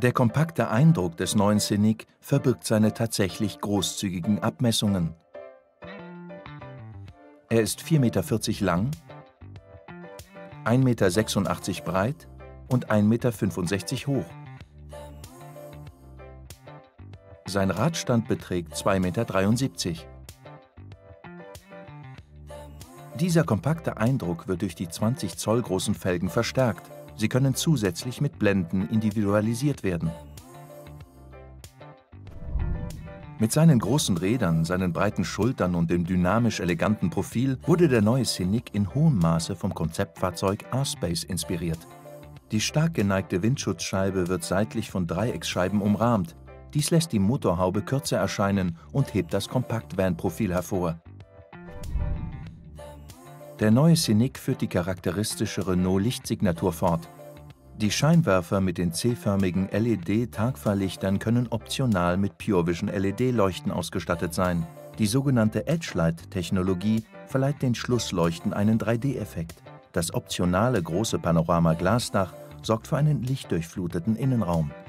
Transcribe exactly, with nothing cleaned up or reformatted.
Der kompakte Eindruck des neuen Scenic verbirgt seine tatsächlich großzügigen Abmessungen. Er ist vier Meter vierzig lang, ein Meter sechsundachtzig breit und ein Meter fünfundsechzig hoch. Sein Radstand beträgt zwei Meter dreiundsiebzig. Dieser kompakte Eindruck wird durch die zwanzig Zoll großen Felgen verstärkt. Sie können zusätzlich mit Blenden individualisiert werden. Mit seinen großen Rädern, seinen breiten Schultern und dem dynamisch eleganten Profil wurde der neue Scenic in hohem Maße vom Konzeptfahrzeug R-Space inspiriert. Die stark geneigte Windschutzscheibe wird seitlich von Dreiecksscheiben umrahmt. Dies lässt die Motorhaube kürzer erscheinen und hebt das Kompakt-Van-Profil hervor. Der neue Scenic führt die charakteristische Renault-Lichtsignatur fort. Die Scheinwerfer mit den C-förmigen L E D-Tagfahrlichtern können optional mit PureVision-L E D-Leuchten ausgestattet sein. Die sogenannte Edge-Light-Technologie verleiht den Schlussleuchten einen drei D-Effekt. Das optionale große Panorama-Glasdach sorgt für einen lichtdurchfluteten Innenraum.